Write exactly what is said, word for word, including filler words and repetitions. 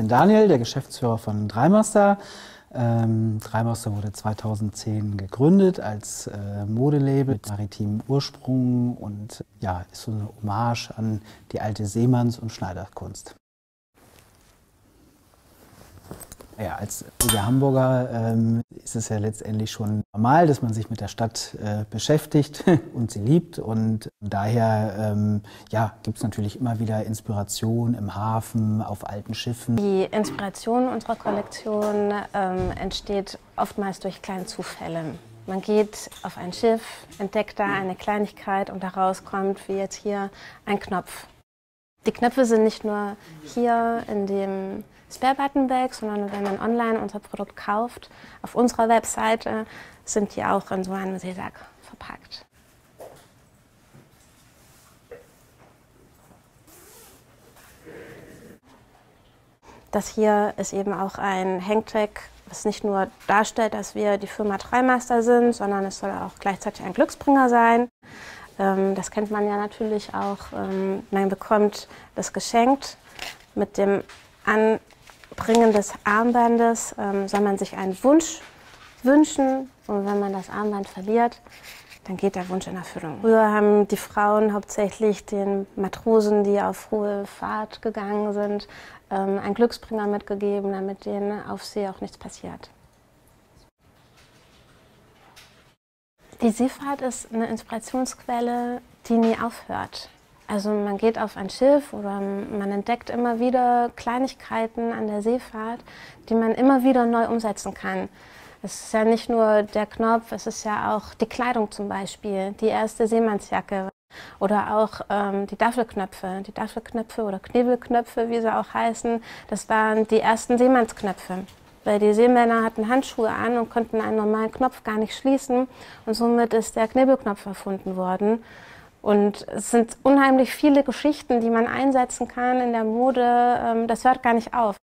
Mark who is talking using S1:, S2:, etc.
S1: bin Daniel, der Geschäftsführer von Dreimaster. Ähm, Dreimaster wurde zweitausendzehn gegründet als äh, Modelabel mit maritimem Ursprung und ja, ist so eine Hommage an die alte Seemanns- und Schneiderkunst. Ja, als Hamburger ähm, ist es ja letztendlich schon normal, dass man sich mit der Stadt äh, beschäftigt und sie liebt. Und daher ähm, ja, gibt es natürlich immer wieder Inspiration im Hafen, auf alten Schiffen.
S2: Die Inspiration unserer Kollektion ähm, entsteht oftmals durch kleine Zufälle. Man geht auf ein Schiff, entdeckt da eine Kleinigkeit und daraus kommt, wie jetzt hier, ein Knopf. Die Knöpfe sind nicht nur hier in dem Spare Button Bag, sondern wenn man online unser Produkt kauft, auf unserer Webseite, sind die auch in so einem Seesack verpackt. Das hier ist eben auch ein Hangtag, was nicht nur darstellt, dass wir die Firma Dreimaster sind, sondern es soll auch gleichzeitig ein Glücksbringer sein. Das kennt man ja natürlich auch. Man bekommt das geschenkt. Mit dem Anbringen des Armbandes soll man sich einen Wunsch wünschen. Und wenn man das Armband verliert, dann geht der Wunsch in Erfüllung. Früher haben die Frauen hauptsächlich den Matrosen, die auf hohe Fahrt gegangen sind, einen Glücksbringer mitgegeben, damit denen auf See auch nichts passiert. Die Seefahrt ist eine Inspirationsquelle, die nie aufhört. Also man geht auf ein Schiff oder man entdeckt immer wieder Kleinigkeiten an der Seefahrt, die man immer wieder neu umsetzen kann. Es ist ja nicht nur der Knopf, es ist ja auch die Kleidung zum Beispiel, die erste Seemannsjacke oder auch ähm, die Daffelknöpfe. Die Daffelknöpfe oder Knebelknöpfe, wie sie auch heißen, das waren die ersten Seemannsknöpfe. Weil die Seemänner hatten Handschuhe an und konnten einen normalen Knopf gar nicht schließen. Und somit ist der Knebelknopf erfunden worden. Und es sind unheimlich viele Geschichten, die man einsetzen kann in der Mode. Das hört gar nicht auf.